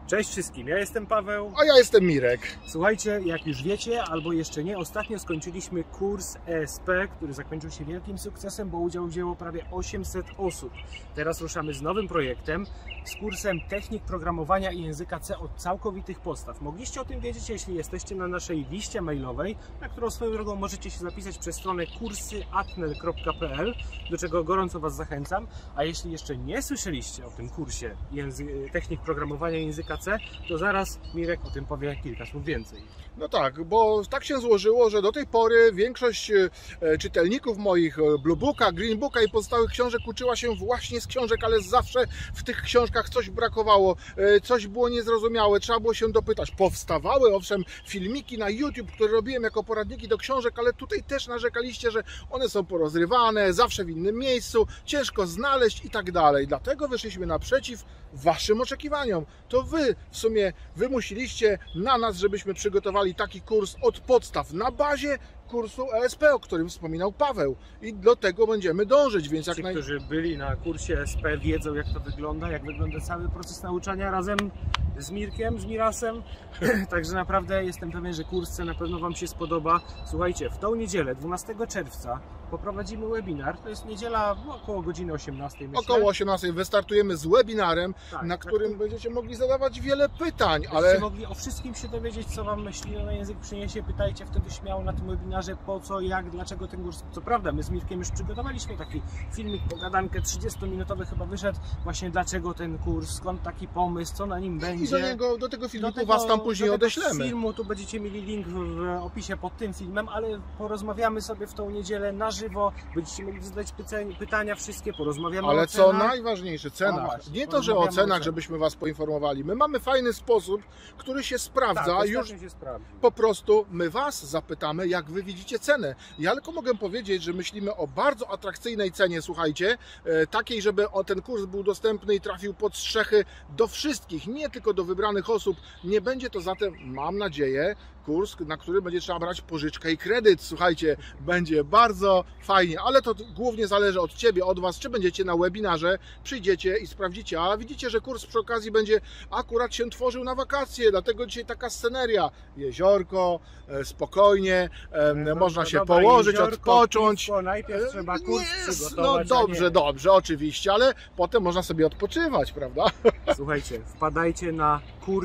Cześć wszystkim, ja jestem Paweł. A ja jestem Mirek. Słuchajcie, jak już wiecie, albo jeszcze nie, ostatnio skończyliśmy kurs ESP, który zakończył się wielkim sukcesem, bo udział wzięło prawie 800 osób. Teraz ruszamy z nowym projektem, z kursem Technik Programowania i Języka C od całkowitych podstaw. Mogliście o tym wiedzieć, jeśli jesteście na naszej liście mailowej, na którą swoją drogą możecie się zapisać przez stronę kursy@atnel.pl, do czego gorąco Was zachęcam. A jeśli jeszcze nie słyszeliście o tym kursie Technik Programowania i Języka C, to zaraz Mirek o tym powie kilka słów więcej. No tak, bo tak się złożyło, że do tej pory większość czytelników moich Blue Booka, Green Booka i pozostałych książek uczyła się właśnie z książek, ale zawsze w tych książkach coś brakowało, coś było niezrozumiałe, trzeba było się dopytać. Powstawały owszem filmiki na YouTube, które robiłem jako poradniki do książek, ale tutaj też narzekaliście, że one są porozrywane, zawsze w innym miejscu, ciężko znaleźć i tak dalej. Dlatego wyszliśmy naprzeciw Waszym oczekiwaniom. To Wy w sumie wymusiliście na nas, żebyśmy przygotowali taki kurs od podstaw na bazie kursu ESP, o którym wspominał Paweł. I do tego będziemy dążyć, więc Ci, którzy byli na kursie ESP, wiedzą, jak to wygląda, jak wygląda cały proces nauczania razem z Mirkiem, z Mirasem. Także naprawdę jestem pewien, że kurs na pewno Wam się spodoba. Słuchajcie, w tą niedzielę, 12 czerwca, poprowadzimy webinar. To jest niedziela około godziny 18, myślę. Około 18 wystartujemy z webinarem, tak, na którym będziecie mogli zadawać wiele pytań. Będziecie mogli o wszystkim się dowiedzieć, co Wam myśli na język przyniesie. Pytajcie wtedy śmiało na tym webinarze, po co, jak, dlaczego ten kurs. Co prawda, my z Mirkiem już przygotowaliśmy taki filmik, pogadankę 30-minutowy chyba wyszedł, właśnie dlaczego ten kurs, skąd taki pomysł, co na nim będzie. I do tego filmiku Was tam później odeślemy. Filmu, tu będziecie mieli link w opisie pod tym filmem, ale porozmawiamy sobie w tą niedzielę na żywo, będziecie mogli zadać pytania wszystkie, porozmawiamy ale o cenach. Co najważniejsze, cenach. Właśnie, nie to, że o cenach, żebyśmy Was poinformowali. My mamy fajny sposób, który się sprawdza. Tak, już się sprawdzi. Po prostu my Was zapytamy, jak Wy widzicie cenę. Ja tylko mogę powiedzieć, że myślimy o bardzo atrakcyjnej cenie, słuchajcie, takiej, żeby ten kurs był dostępny i trafił pod strzechy do wszystkich, nie tylko do wybranych osób. Nie będzie to zatem, mam nadzieję, kurs, na który będzie trzeba brać pożyczkę i kredyt. Słuchajcie, będzie bardzo fajnie, ale to głównie zależy od Ciebie, od Was, czy będziecie na webinarze, przyjdziecie i sprawdzicie. A widzicie, że kurs przy okazji będzie akurat się tworzył na wakacje, dlatego dzisiaj taka sceneria. Jeziorko, spokojnie, można się położyć, jeziorko, odpocząć. Piwko, najpierw trzeba kurs przygotować. No dobrze, oczywiście, ale potem można sobie odpoczywać, prawda? Słuchajcie, wpadajcie na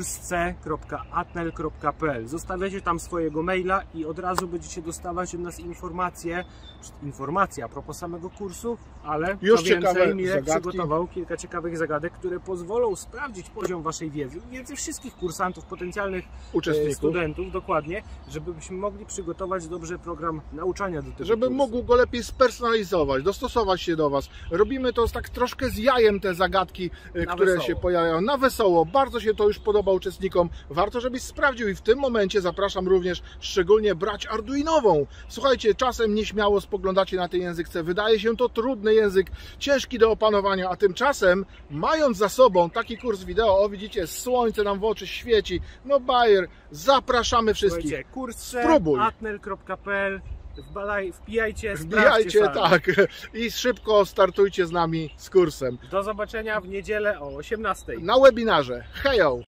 kursc.atnel.pl, zostawiacie tam swojego maila i od razu będziecie dostawać od nas informacje a propos samego kursu, ale już więcej, Mirek przygotował kilka ciekawych zagadek, które pozwolą sprawdzić poziom Waszej wiedzy wszystkich kursantów, potencjalnych uczestników, studentów, dokładnie, żebyśmy mogli przygotować dobrze program nauczania do tego żeby kursu. mógł go lepiej spersonalizować, dostosować się do Was. Robimy to tak troszkę z jajem, te zagadki, które się pojawiają na wesoło. Bardzo się to już podoba uczestnikom. Warto, żebyś sprawdził i w tym momencie zapraszam również szczególnie brać Arduinową. Słuchajcie, czasem nieśmiało spoglądacie na ten język C. Wydaje się to trudny język, ciężki do opanowania, a tymczasem, mając za sobą taki kurs wideo, o widzicie, słońce nam w oczy świeci, no bajer, zapraszamy wszystkich. Słuchajcie, kursce@atnel.pl, wbijajcie, tak, i szybko startujcie z nami z kursem. Do zobaczenia w niedzielę o 18. Na webinarze. Hejo!